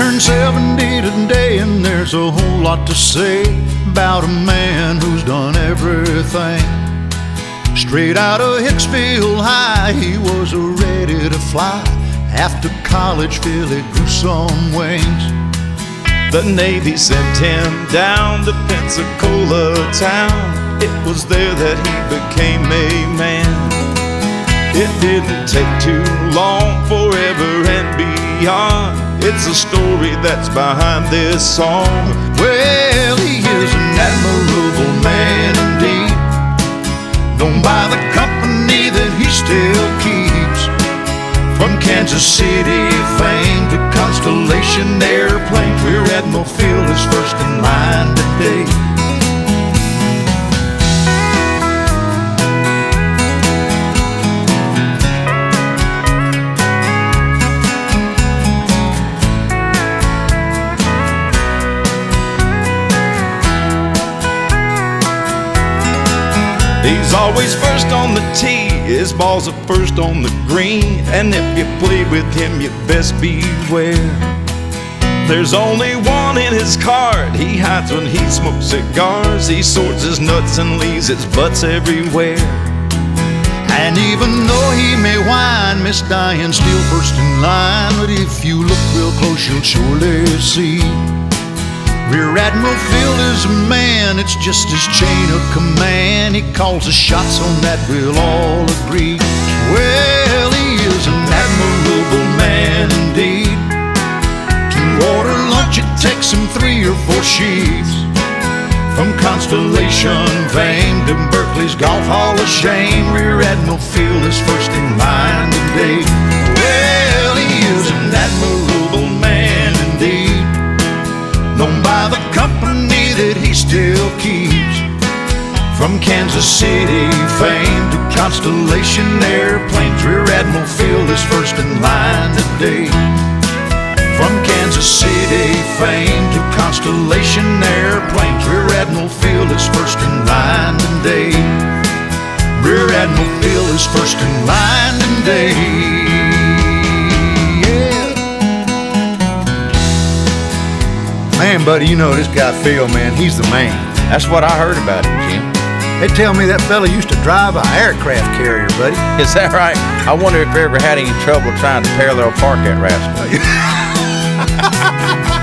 turned 70 today, and there's a whole lot to say about a man who's done everything. Straight out of Hicksville High, he was ready to fly. After college, Philly grew some wings. The Navy sent him down to Pensacola town. It was there that he became a man. It didn't take too long, forever and beyond. It's a story that's behind this song. Well, he is an admirable man indeed, known by the company that he still keeps. From Kansas City fame to Constellation Airplanes, Rear Admiral Phil is first in line today. He's always first on the tee, his balls are first on the green. And if you play with him, you best beware. There's only one in his card, he hides when he smokes cigars. He sorts his nuts and leaves his butts everywhere. And even though he may whine, Miss Diane's still first in line. But if you look real close, you'll surely see Rear Admiral Phil is a man, it's just his chain of command. He calls the shots on that, we'll all agree. Well, he is an admirable man indeed. To order lunch, it takes him 3 or 4 sheets. From Constellation fame to Berkeley's Golf Hall of Shame, Rear Admiral Phil is first in line today. Well, he is an admirable man indeed, known by the company that he still keeps. From Kansas City fame to Constellation Airplanes, Rear Admiral Phil is first in line today. From Kansas City fame to Constellation Airplanes, Rear Admiral Phil is first in line today. Rear Admiral Phil is first in line today. Man, buddy, you know this guy Phil, man, he's the man. That's what I heard about him, Jim. They tell me that fella used to drive an aircraft carrier, buddy. Is that right? I wonder if he ever had any trouble trying to parallel park that rascal.